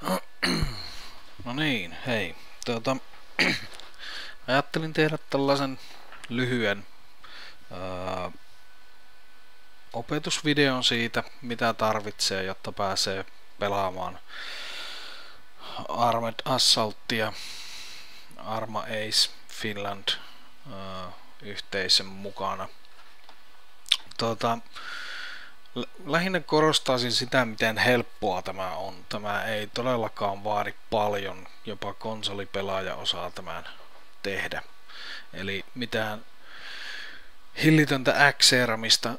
No niin, hei. Ajattelin tehdä tällaisen lyhyen opetusvideon siitä, mitä tarvitsee, jotta pääsee pelaamaan Armored Assaultia Arma Ace Finland yhteisön mukana. Lähinnä korostaisin sitä, miten helppoa tämä on. Tämä ei todellakaan vaadi paljon, jopa konsolipelaaja osaa tämän tehdä. Eli mitään hillitöntä X-eramista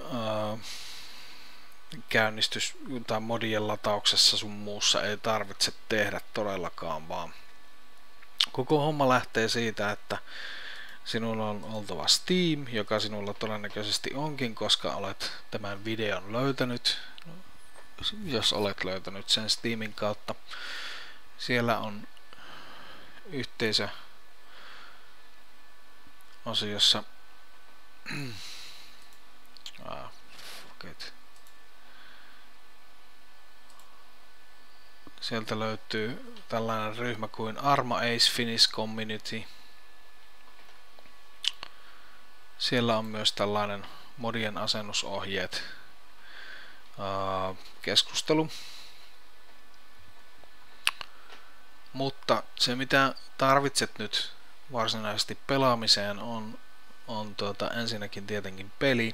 käynnistys- tai modien latauksessa sun muussa ei tarvitse tehdä todellakaan, vaan koko homma lähtee siitä, että sinulla on oltava Steam, joka sinulla todennäköisesti onkin, koska olet tämän videon löytänyt, jos olet löytänyt sen Steamin kautta. Siellä on yhteisöosiossa sieltä löytyy tällainen ryhmä kuin Arma Ace Finnish Community. Siellä on myös tällainen modien asennusohjeet keskustelu. Mutta se mitä tarvitset nyt varsinaisesti pelaamiseen on ensinnäkin tietenkin peli.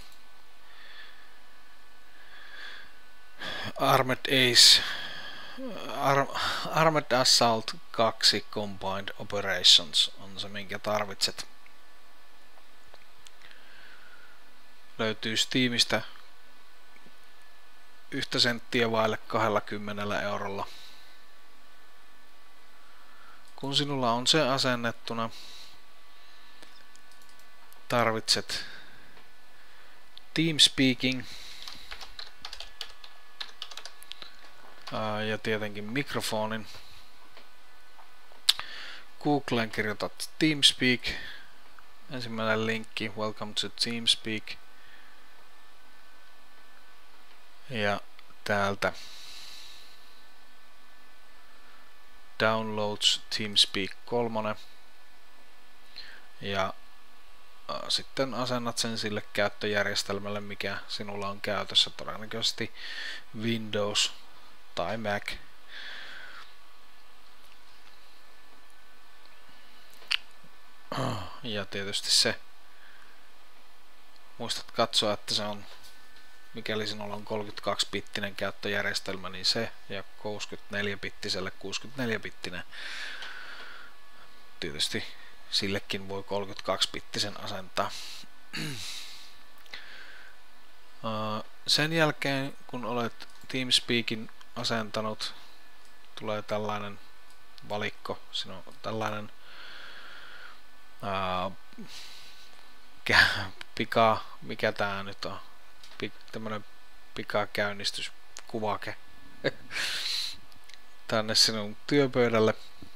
Armored Assault 2 Combined Operations on se minkä tarvitset. Löytyy Steamista 1 senttiä vaille 20 €. Kun sinulla on se asennettuna, tarvitset TeamSpeaking ja tietenkin mikrofonin. Googleen kirjoitat TeamSpeak, ensimmäinen linkki, welcome to TeamSpeak. Ja täältä Downloads TeamSpeak 3 ja sitten asennat sen sille käyttöjärjestelmälle, mikä sinulla on käytössä, todennäköisesti Windows tai Mac. Ja tietysti se, muistat katsoa, että se on, mikäli sinulla on 32-bittinen käyttöjärjestelmä, niin se, ja 64-bittiselle 64-bittinen. Tietysti sillekin voi 32-bittisen asentaa. Sen jälkeen, kun olet TeamSpeakin asentanut, tulee tällainen valikko. Siinä on tällainen mikä tää nyt on? Tämmönen pikakäynnistyskuvake tänne sinun työpöydälle.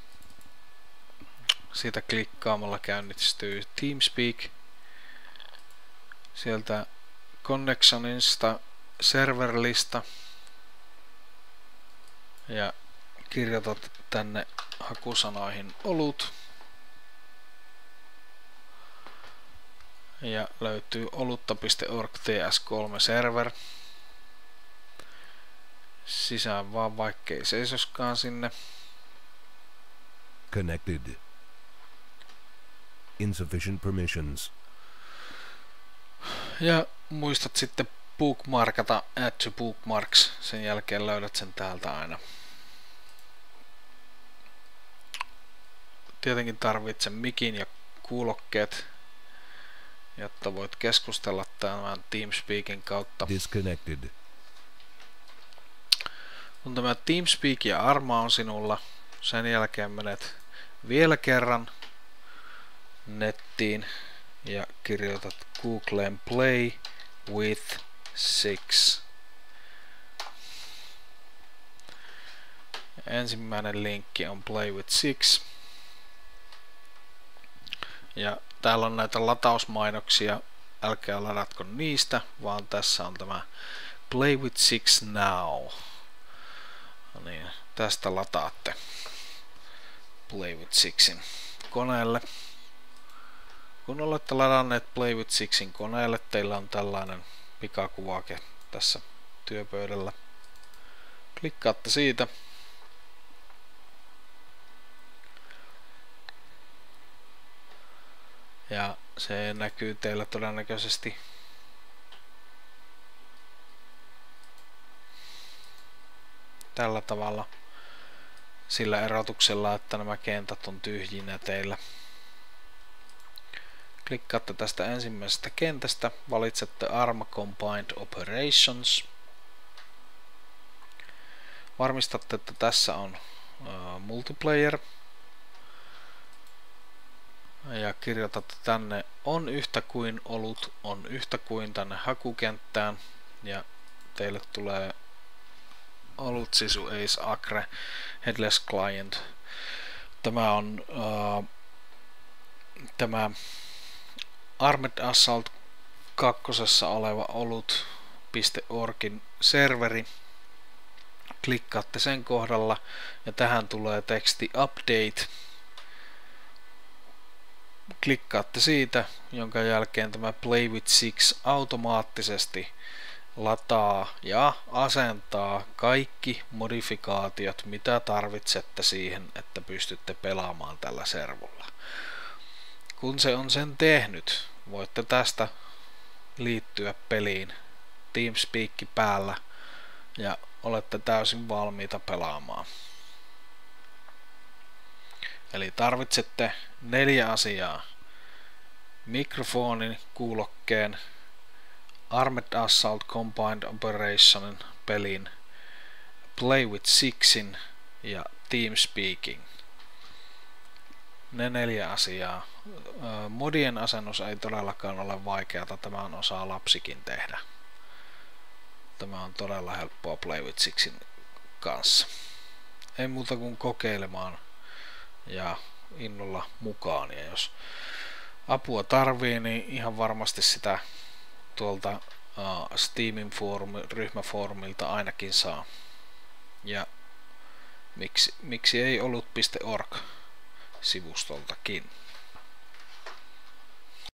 Siitä klikkaamalla käynnistyy TeamSpeak. Sieltä Connectionista serverlista ja kirjoitat tänne hakusanoihin olut. Ja löytyy olutta.org ts3 server. Sisään vaan, vaikkei seisoskaan sinne. Connected. Insufficient permissions. Ja muistat sitten bookmarkata add to bookmarks. Sen jälkeen löydät sen täältä aina. Tietenkin tarvitset mikin ja kuulokkeet, jotta voit keskustella tämän TeamSpeakin kautta. Disconnected. Kun tämä TeamSpeak ja Arma on sinulla, sen jälkeen menet vielä kerran nettiin ja kirjoitat Googleen Play with 6. Ensimmäinen linkki on Play with 6. Ja täällä on näitä latausmainoksia, älkää ladatko niistä, vaan tässä on tämä Play with 6 now. No niin, tästä lataatte Play with Sixin koneelle. Kun olette ladanneet Play with Sixin koneelle, teillä on tällainen pikakuvake tässä työpöydällä. Klikkaatte siitä. Ja se näkyy teillä todennäköisesti tällä tavalla sillä erotuksella, että nämä kentät on tyhjinä teillä. Klikkaatte tästä ensimmäisestä kentästä, valitsette Arma Combined Operations. Varmistatte, että tässä on multiplayer. Ja kirjoitatte tänne on yhtä kuin olut on yhtä kuin tänne hakukenttään. Ja teille tulee olut sisu Ace Acre Headless Client. Tämä on tämä Armed Assault 2 oleva olut.orgin serveri. Klikkaatte sen kohdalla ja tähän tulee teksti update. Klikkaatte siitä, jonka jälkeen tämä Play with Six automaattisesti lataa ja asentaa kaikki modifikaatiot, mitä tarvitsette siihen, että pystytte pelaamaan tällä servulla. Kun se on sen tehnyt, voitte tästä liittyä peliin TeamSpeak päällä ja olette täysin valmiita pelaamaan. Eli tarvitsette 4 asiaa. Mikrofonin, kuulokkeen, Armed Assault Combined Operationin pelin, Play with Sixin ja TeamSpeaking. Ne 4 asiaa. Modien asennus ei todellakaan ole vaikeata, tämän osaa lapsikin tehdä. Tämä on todella helppoa Play with Sixin kanssa. Ei muuta kuin kokeilemaan ja innolla mukaan. Ja jos apua tarvii, niin ihan varmasti sitä tuolta Steamin ryhmäfoorumilta ainakin saa. Ja miksi ei olut.org sivustoltakin.